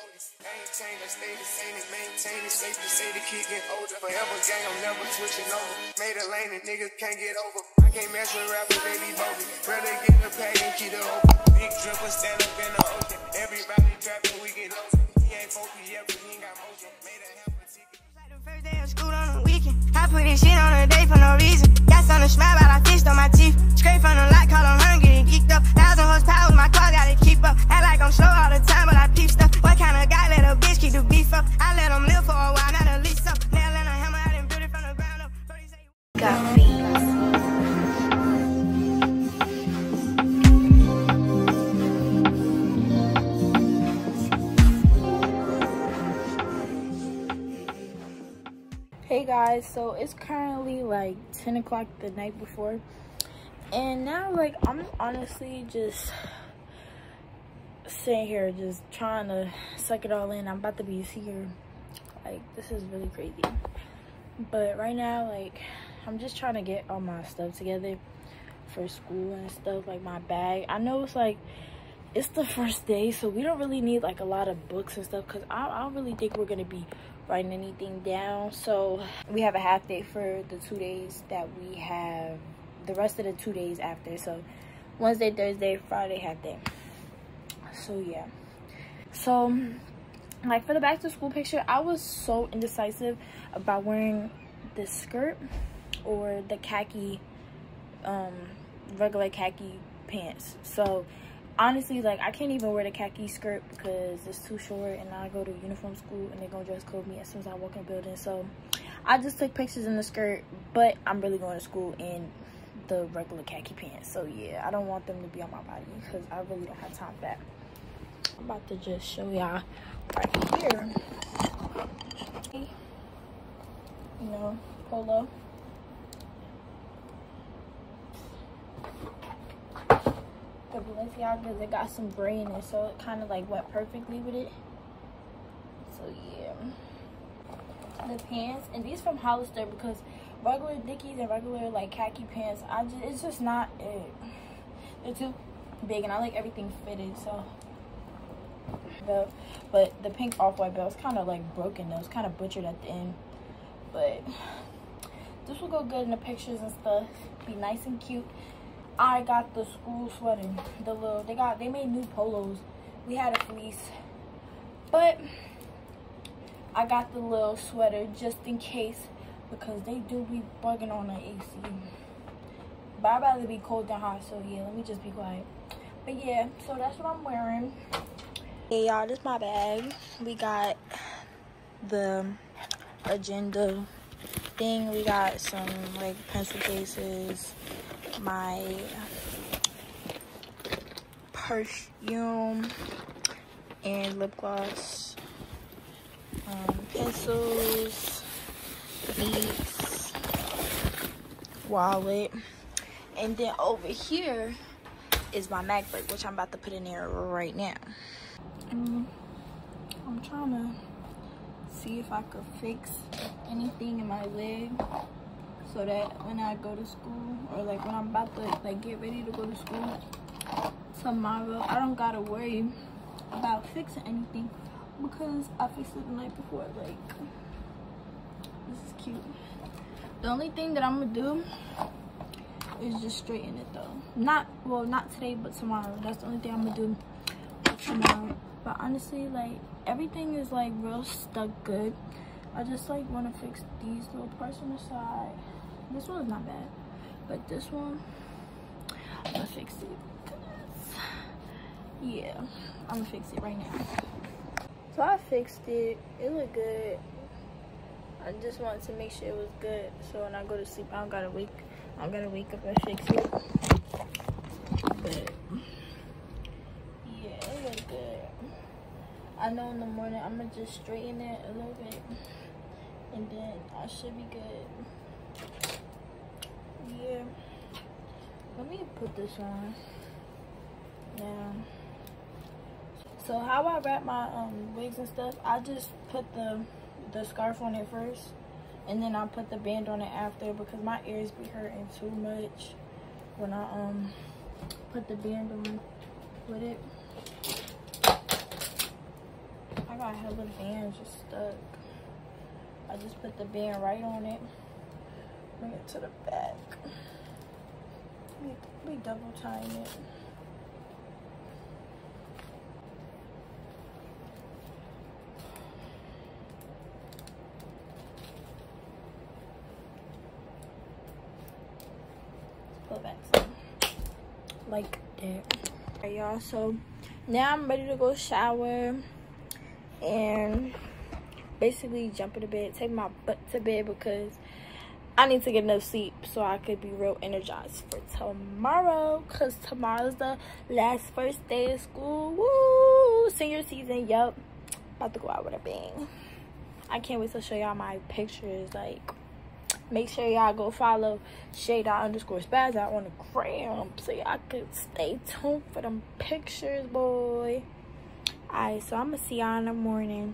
ain't changed, I stay the same and maintain it. Safe to say the kid get older. Forever gang, I'm never switching over. Made a lane and niggas can't get over. I can't mess with rappers, they be bogus. Rather get the pack and keep it open. Big dripper stand up in the ocean. Everybody trapping, we get lost. He ain't focused yet, but he ain't got motion. Made a half a ticket. Like the first day of school on the weekend. I put this shit on a day for no reason. Got something to smile about, I fished on my teeth. Straight from the lot, call them hungry and geeked up. 1,000 horsepower, my car gotta keep up. Act like I'm slow all the time, but I peep stuff. What kind of guy let a bitch keep the beef up? I let them live for a while, not a lease up. Nail in a hammer, I done built it from the ground up. Got beats. Hey guys, so it's currently like 10 o'clock the night before, and now like I'm honestly just sitting here just trying to suck it all in. I'm about to be here, like this is really crazy, but right now like I'm just trying to get all my stuff together for school and stuff, like my bag. I know it's like it's the first day, so we don't really need like a lot of books and stuff, because I don't really think we're gonna be writing anything down. So we have a half day for the 2 days that we have, the rest of the 2 days after. So Wednesday, Thursday, Friday, half day. So yeah, so like for the back to school picture, I was so indecisive about wearing the skirt or the khaki, regular khaki pants. So honestly, like I can't even wear the khaki skirt because it's too short, and I go to uniform school and they're gonna dress code me as soon as I walk in the building. So I just took pictures in the skirt, but I'm really going to school in the regular khaki pants. So yeah, I don't want them to be on my body because I really don't have time for that. I'm about to just show y'all right here. You know, polo. The Balenciaga, they got some braid in it, so it kind of like went perfectly with it. So yeah, the pants, and these from Hollister, because regular Dickies and regular like khaki pants, it's just not it. They're too big, and I like everything fitted. So but the pink off-white belt is kind of like broken though. It's kind of butchered at the end, but this will go good in the pictures and stuff. Be nice and cute. I got the school sweater, the little, they made new polos. We had a fleece, but I got the little sweater just in case, because they do be bugging on the AC. But I'd rather be cold than hot, so yeah, let me just be quiet. But yeah, so that's what I'm wearing. Hey y'all, this is my bag. We got the agenda thing. We got some like pencil cases, my perfume and lip gloss, pencils, beads, wallet, and then over here is my MacBook, which I'm about to put in there right now. I'm trying to see if I could fix anything in my leg, so that when I go to school, or like when I'm about to like get ready to go to school tomorrow, I don't gotta worry about fixing anything, because I fixed it the night before. Like, this is cute. The only thing that I'm gonna do is just straighten it though. Not today, but tomorrow. That's the only thing I'm gonna do tomorrow. But honestly, like everything is like real stuck good. I just like want to fix these little parts on the side. This one's not bad, but this one, I'm gonna fix it. Yeah, I'm gonna fix it right now. So I fixed it. It looked good. I just wanted to make sure it was good, so when I go to sleep, I don't gotta wake up and fix it. But yeah, it looked good. I know in the morning I'm gonna just straighten it a little bit, and then I should be good. Yeah, let me put this on now. So how I wrap my wigs and stuff, I just put the scarf on it first, and then I put the band on it after, because my ears be hurting too much when I put the band on with it. I my hella band's just stuck. I just put the band right on it. Bring it to the back. Let me double time it. Pull it back some. Like that. Alright, y'all, so now I'm ready to go shower and basically jump in the bed, take my butt to bed because I need to get enough sleep so I could be real energized for tomorrow, because tomorrow's the first day of school. Woo! Senior season, yup. About to go out with a bang. I can't wait to show y'all my pictures. Like, make sure y'all go follow Shade_Spaz out on the gram so y'all could stay tuned for them pictures, boy. Alright, so I'm gonna see y'all in the morning.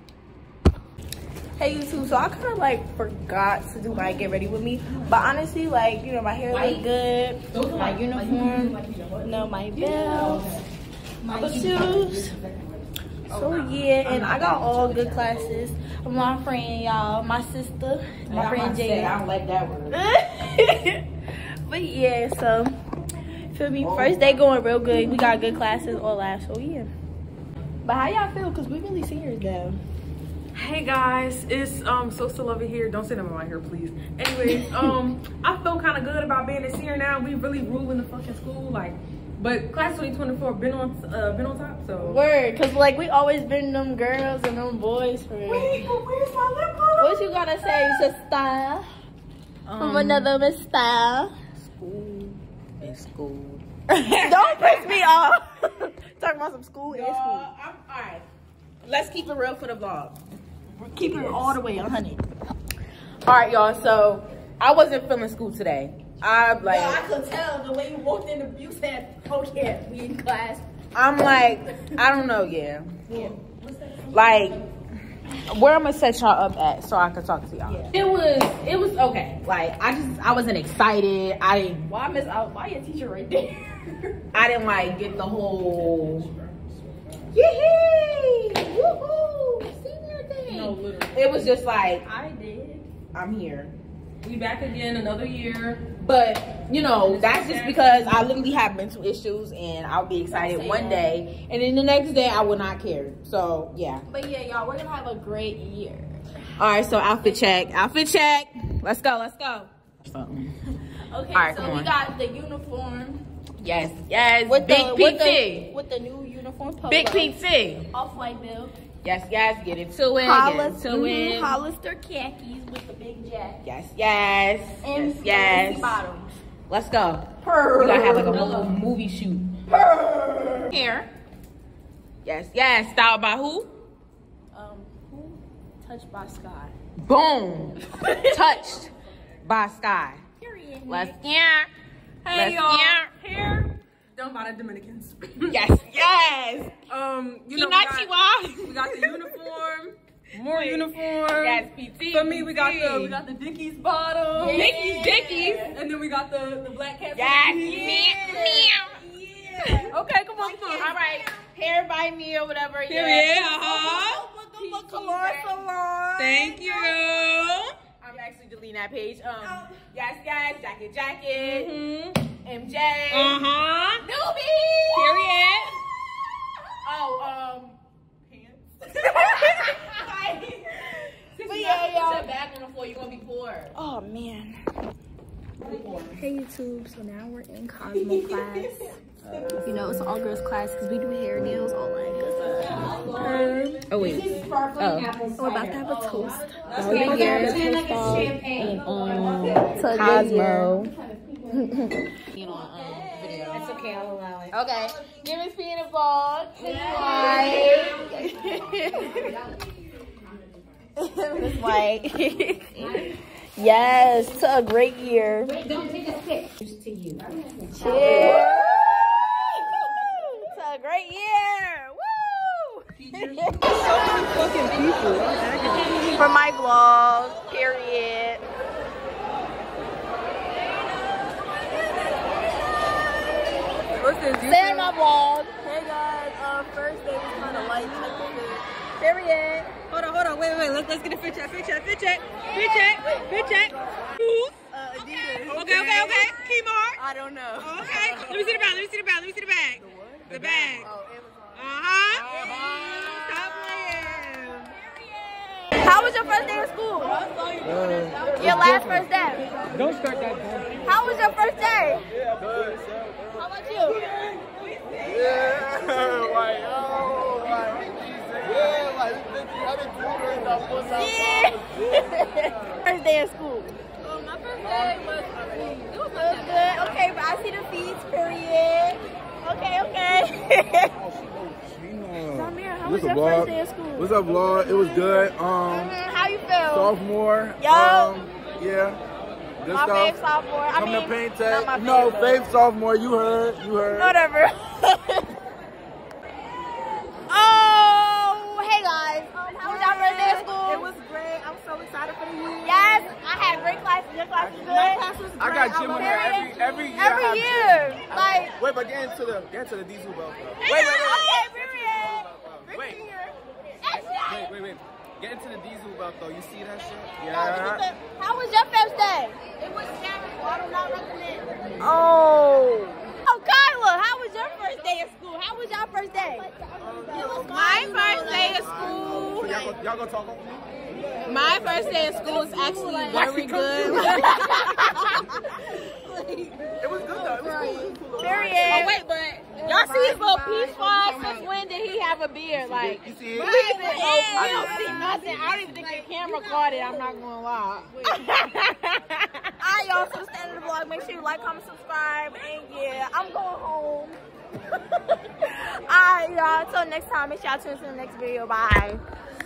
Hey YouTube, so I kind of like forgot to do my get ready with me, but honestly, like, you know, my hair look good, my uniform, you know, my belt, my shoes. So yeah, and I got all good classes. My friend, y'all, my sister, my friend Jay. I don't like that word. But yeah, so feel me, first day going real good. We got good classes all last, so yeah. But how y'all feel? Cause we really seniors now. Hey guys, it's so love it here. Don't say that in my hair, please. Anyways, I feel kind of good about being a senior now. We really ruling the fucking school, like. But class 2024 been on top, so. Word, cause like we always been them girls and them boys for. Wait, but where's my lip gloss? What you gotta say, sister? From another Miss Style. School is school. Don't piss me off. Talking about some school and school. All right, let's keep it real for the vlog. Keep it all the way 100. All right, y'all. So I wasn't feeling school today. I'm like, I could tell the way you walked in. You said, "Oh yeah, we in class." I'm like, I don't know, yeah. Like, where I'm gonna set y'all up at so I can talk to y'all. Yeah. It was okay. Like, I wasn't excited. I didn't. Why your teacher right there? I didn't like get the whole. Yee! Woohoo! Senior thing. No, literally. It was just like, I did. I'm here. We back again another year. But, you know, that's just because I literally have mental issues and I'll be excited one day. And then the next day, I will not care. So, yeah. But yeah, y'all, we're going to have a great year. All right, so outfit check. Outfit check. Let's go. Let's go. Okay, all right, so we got the uniform. Yes, yes. With Big PT. With the new uniform polo. Big PT. Off-white bill. Yes, yes. Get it to it. Hollister khakis with the big jacket. Yes, yes. And yes. bottoms. Let's go. Purr. We gotta have like a little movie shoot. Purr. Here. Yes, yes. Styled by who? Who? Touched by Sky. Boom. Touched by Sky. Period. Let's yeah. Hey y'all. Here. Done by the Dominicans. Yes, yes. You know, we got the uniform. More uniform. Yes, PT. For me, we got the Dickies bottom. Dickies. And then we got the black cat. Yes. Yeah. Okay, come on. All right. Hair by me or whatever. Period. Salon. Thank you. I'm actually deleting that page. Yes, yes. Jacket. MJ. Newbie. Period. Oh, pants. But yeah, y'all. Put your back on the floor. You're gonna be poor. Oh man. Hey YouTube, so now we're in Cosmo class. You know, it's an all girls class because we do hair, nails, all that good stuff. Oh wait. We're about to have a toast. We're here To Cosmo. It's okay, I'll allow it. Okay. Give us P in the vlog. It's white. Yes, to a great year. Wait, don't take a pic. Just to you. Cheers. To a great year. Woo! So many fucking people. For my vlog, period. Say in my vlog. Hey guys, first day was kind of light. Period. Hold on. Wait. Let's get a fit check. Fit check. Okay. Kmart. I don't know. Okay. Let me see the bag. The bag. Oh, Amazon. Stop playing. How was your first day of school? Your last first day. Don't start that. How was your first day? How about you? First day of school. My first day was Good. Okay, but I see the feeds. Period. Okay. Zamir, how was your first day of school? What's up, vlog? It was good. How you feel? Sophomore. Yo. Yeah. Good My stuff. fave sophomore. Come to paint tech. not my No, fave, fave sophomore. You heard. Whatever. Oh, hey guys. How was your first day of school? It was great. I'm so excited for the year. Yes, I had great classes. Your class was good. My class was great. I got gym in there every year. Every year. Like, Wait, but get into the diesel belt. wait. Wait. Get into the diesel belt though. You see that shit? How was your first day? It was terrible. I do not recommend. Oh, Kyla, how was your first day of school? How was your first day? my first day of school. So y'all gonna talk over me? My first day of school is actually very good. It was good though. It was cool. Period. Oh wait, but y'all see his little peach fly? Since when did he have a beard? Like, You see it? we don't see nothing. I don't even think the camera caught it. I'm not gonna lie. Alright, y'all, for the stand of the vlog, make sure you like, comment, subscribe, and yeah, I'm going home. Alright, y'all, until next time, make sure y'all tune into the next video. Bye.